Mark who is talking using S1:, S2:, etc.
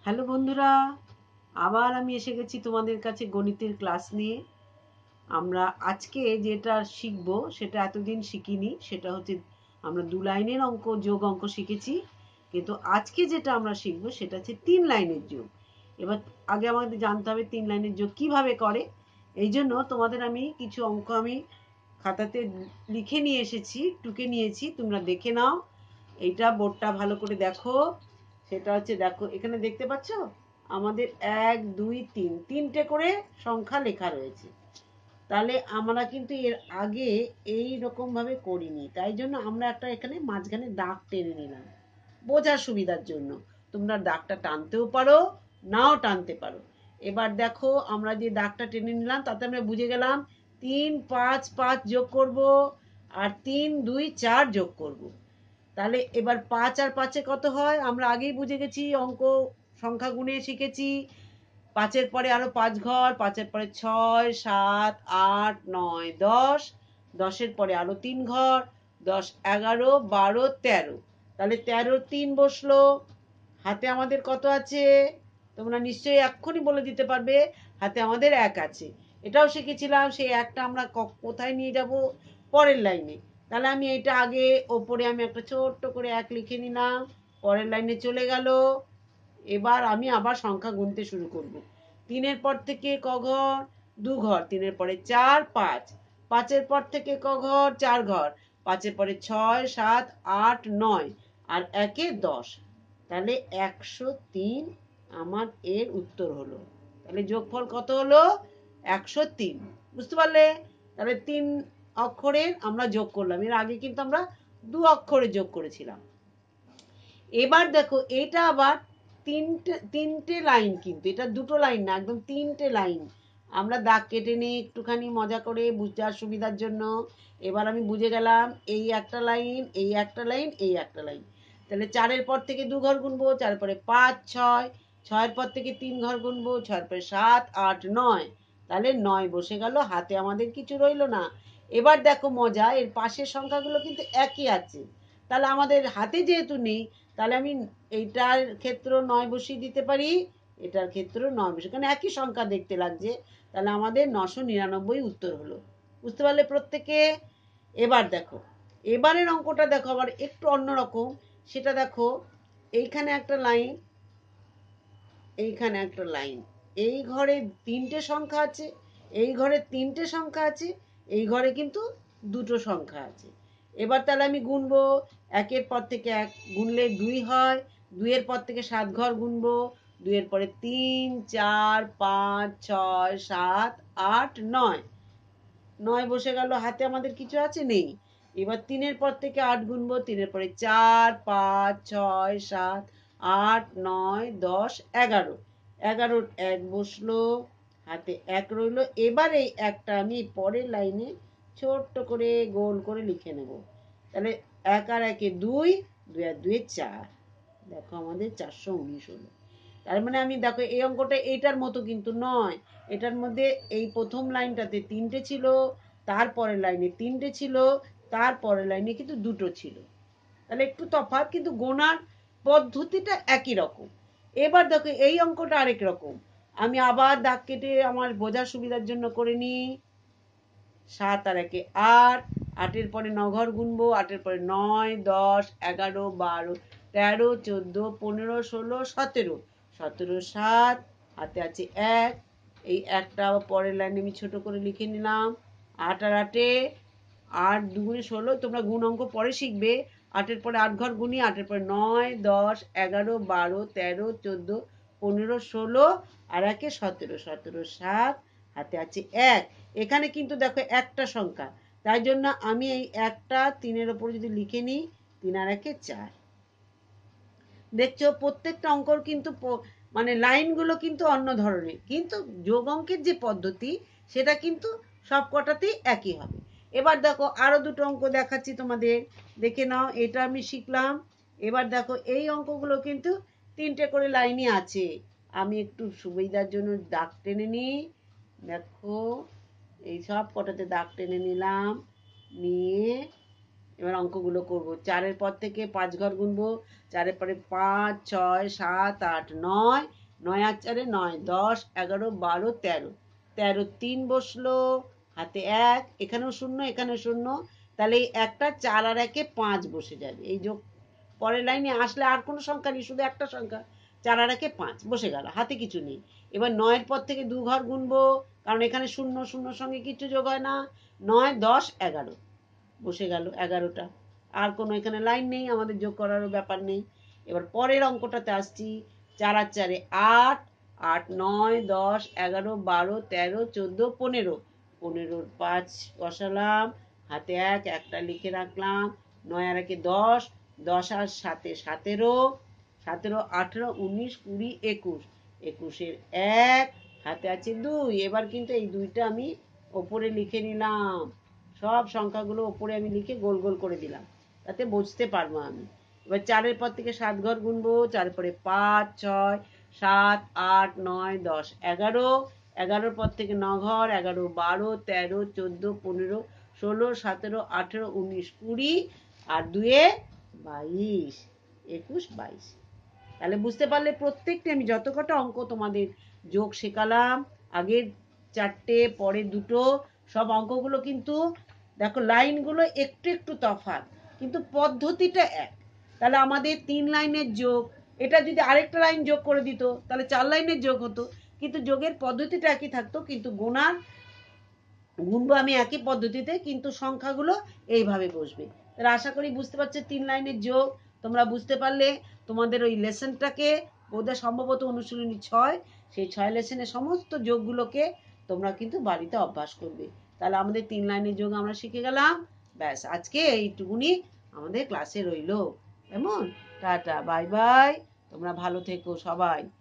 S1: Hello বন্ধুরা, আবার আমি এসে গেছি তোমাদের কাছে গণিতের ক্লাস নিয়ে। আমরা আজকে যেটা শিখব সেটা এতদিন শিখিনি। সেটা হচ্ছে আমরা 2 লাইনের অঙ্ক, যোগ অঙ্ক শিখেছি, কিন্তু আজকে যেটা আমরা শিখব সেটা হচ্ছে 3 লাইনের যোগ। এবার আগে আমাদের জানতে হবে 3 লাইনের যোগ কিভাবে করে। এই জন্য তোমাদের আমি কিছু অঙ্ক খাতাতে লিখে নিয়ে এসেছি, টুকে নিয়েছি, তোমরা দেখে নাও। এইটা বোর্ডটা ভালো করে দেখো। সেটা হচ্ছে, দেখো এখানে দেখতে পাচ্ছ আমাদের 1 2 3 তিনটে করে সংখ্যা লেখা রয়েছে। তাহলে আমরা কিন্তু এর আগে এই রকম ভাবে করিনি, তাই জন্য আমরা একটা এখানে মাঝখানে দাগ টেনে নিলাম বোঝার সুবিধার জন্য। তোমরা দাগটা টানতেও পারো, নাও টানতে পারো। এবার দেখো আমরা যে দাগটা টেনে নিলাম তাতে আমরা বুঝে গেলাম 3 5 5 যোগ করব, আর 3 2 4 যোগ করব। তাহলে এবার 5 আর 5-এ কত হয় আমরা আগেই বুঝে গেছি, অঙ্ক সংখ্যা গুণে শিখেছি। 5-এর পরে আরো 5 ঘর, 5-এর পরে 6 7 8 9 10, 10-এর পরে আরো 3 ঘর, 10 11 12 13। তাহলে 13 3 বসলো। হাতে আমাদের কত আছে তোমরা নিশ্চয়ই এক্ষুনি বলে দিতে পারবে। হাতে আমাদের 1 আছে। এটাও শিখেছিলাম, সেই একটা আমরা কোথায় নিয়ে যাব, পরের লাইনে। তাহলে আমি এটা আগে ওপরে আমি একটা ছোট্ট করে 1 লিখে নিলাম, পরের লাইনে চলে গেল। এবার আমি আবার সংখ্যা গুনতে শুরু করব। 3-এর পর থেকে ক ঘর, 2 ঘর, 3-এর পরে 4 5, 5-এর পর থেকে ক ঘর, 4 ঘর, 5-এর পরে 6 7 8 9, আর 1-এ 10। তাহলে 103 আমার এর উত্তর হলো। তাহলে যোগফল কত হলো? 103। বুঝতে পারলে? তাহলে 3 অক্ষরের আমরা যোগ করলাম। এর আগে কিন্তু আমরা 2 অক্ষরে যোগ করেছিলাম। এবার দেখো এটা আবার তিনটে লাইন, কিন্তু এটা দুটো লাইন না, একদম 3টে লাইন। আমরা দাগ কেটে নিই একটুখানি মজা করে বুঝার সুবিধার জন্য। এবার আমি বুঝে গেলাম এই একটা লাইন, এই একটা লাইন, এই একটা লাইন। তাহলে 4-এর পর থেকে 2 ঘর গুনবো, 4-এর পরে 5 6, 6-এর পর থেকে 3 ঘর গুনবো, 6-এর পরে 7 8 9। তাহলে 9 বসে গেল, হাতে আমাদের কিছু রইলো না। এবার দেখো মজা, এর পাশের সংখ্যাগুলো কিন্তু একই আছে। তাহলে আমাদের হাতে যেহেতু নেই, তাহলে আমি এইটার ক্ষেত্র 9 বসিয়ে দিতে পারি, এটার ক্ষেত্র 9 বসিয়ে, কারণ একই সংখ্যা দেখতে লাগছে। তাহলে আমাদের 999 উত্তর হলো। বুঝতে পারলে প্রত্যেকে? এবার দেখো এবারের অঙ্কটা দেখো আবার একটু অন্যরকম। সেটা দেখো, এইখানে একটা লাইন, এইখানে একটা লাইন, এই ঘরে 3টে সংখ্যা আছে, এই ঘরে 3টে সংখ্যা আছে, এই ঘরে কিন্তু 2টো সংখ্যা আছে। এবার তাহলে আমি গুনবো। 1-এর পর থেকে 1 গুনলে 2 হয়, 2-এর পর থেকে 7 ঘর গুনবো, 2-এর পরে 3 4 5 6 7 8 9, 9 বসে গেল, হাতে আমাদের কিছু আছে নেই। এবার 3-এর পর থেকে 8 গুনবো, 3-এর পরে 4 5 6 7 8 9 10 11, 11-র 1 বসলো, হাতে 1 রইলো। এবার এই একটা আমি পরের লাইনে ছোট্ট করে গোল করে লিখে নেব। তাহলে 1 আর 1-এ 2, 2 আর 2-এ 4। দেখো আমাদের 419 হলো। তার মানে আমি দেখো এই অঙ্কটা এইটার মতো কিন্তু নয়। এটার মধ্যে এই প্রথম লাইনটাতে 3টে ছিল, তারপরের লাইনে 3টে ছিল, তারপরের লাইনে কিন্তু 2টো ছিল। তাহলে একটু তফাৎ, কিন্তু গোনার পদ্ধতিটা একই রকম। এবার দেখো এই অঙ্কটা আরেক রকম। আমি আবার দাগ কেটে আমার বোঝার সুবিধার জন্য করে নিই। 7 আর 1-এ 8, 8-এর পরে 9 ঘর গুনবো, 8-এর পরে 9 10 11 12 13 14 15 16 17, 17 7, হাতে আছে 1। এই একটা আবার পরের লাইনে আমি ছোট করে লিখে নিলাম। 8 আর 8-এ 8 2 16, তোমরা গুণ অঙ্ক পরে শিখবে। 8-এর পরে 8 ঘর গুনি, 8-এর পরে 9 10 11 12 13 14 15 16, আর 1-এ 17, 17 7, হাতে আছে 1। এখানে কিন্তু দেখো একটা সংখ্যা, তাই জন্য আমি এই একটা 3-এর ওপর যদি লিখে নিই, 3 আর 1-এ 4। দেখছো প্রত্যেকটা অঙ্কর কিন্তু মানে লাইনগুলো কিন্তু অন্য ধরনের, কিন্তু যোগ অঙ্কের যে পদ্ধতি সেটা কিন্তু সব কটাতেই একই হবে। এবার দেখো আরো দুটো অঙ্ক দেখাচ্ছি তোমাদের, দেখে নাও। এটা আমি শিখলাম। এবার দেখো এই অঙ্কগুলো কিন্তু 3টে করে লাইনই আছে। আমি একটু সুবিধার জন্য দাগ টেনে নিই। দেখো এই সব কটাতে দাগ টেনে নিলাম, নিয়ে এবার অঙ্কগুলো করব। 4-এর পর থেকে 5 ঘর গুনবো, 4-এর পরে 5 6 7 8 9, 9 আর 4 9, 10, 11, 12, 13, 13 3 বসলো, হাতে 1, এখানেও 0, এখানেও 0, তাহলে এই একটা 4 আর 1 5 বসে যাবে। এই যোগ পরের লাইনে আসলে আর কোনো সংখ্যা নেই, শুধু একটা সংখ্যা, 4 আর 1 5 বসে গেল, হাতে কিছু নেই। এবার 9 পর থেকে 2 ঘর গুনবো, কারণ এখানে 0 0 সঙ্গে কিছু যোগ হয় না। 9 10 11 বসে গেল 11টা। আর কোনো এখানে লাইন নেই, আমাদের যোগ করারও ব্যাপার নেই। এবার পরের অঙ্কটাতে আসছি। 4 আর 4 8, 8 9 10 11 12 13 14 15, 15 5 বসালাম, হাতে 1, একটা লিখে রাখলাম। 9 আর 1 10, 10 আর 7 17, 17 18 19 20 21, 21 1, হাতে আছে 2। এবার কিন্তু এই 2টা আমি ওপরে লিখে নিলাম, সব সংখ্যাগুলো ওপরে আমি লিখে গোল গোল করে দিলাম, তাতে বুঝতে পারবো আমি। এবার 4-এর পর থেকে 7 ঘর গুনবো, 4 পরে 5 6 7 8 9 10 11, 11-র পর থেকে 9 ঘর, 11 12 13 14 15 16 17 18 19 20, আর 2-এ 22, 21 22। তাহলে বুঝতে পারলে প্রত্যেকটি আমি যত কটা অঙ্ক তোমাদের যোগ শেখালাম, আগের 4টে পরের 2টো, সব অঙ্কগুলো কিন্তু দেখো লাইনগুলো একটু একটু তফাৎ, কিন্তু পদ্ধতিটা এক। তাহলে আমাদের 3 লাইনের যোগ, এটা যদি আরেকটা লাইন যোগ করে দিত তাহলে 4 লাইনের যোগ হতো, কিন্তু যোগের পদ্ধতিটা একই থাকতো, কিন্তু গুনবো আমি একই পদ্ধতিতে, কিন্তু সংখ্যাগুলো এইভাবে বসবে। তাহলে আশা করি বুঝতে পারছো 3 লাইনের যোগ তোমরা বুঝতে পারলে। তোমাদের ওই লেসনটাকে বোধহয় সম্ভবত অনুশীলনী 6, সেই 6 লেসনের সমস্ত যোগগুলোকে তোমরা কিন্তু বাড়িতে অভ্যাস করবে। তাহলে আমাদের 3 লাইনের যোগ আমরা শিখে গেলাম। ব্যাস, আজকে এইটুকুনি আমাদের ক্লাসে রইলো। কেমন? টাটা, বাই বাই, তোমরা ভালো থেকো সবাই।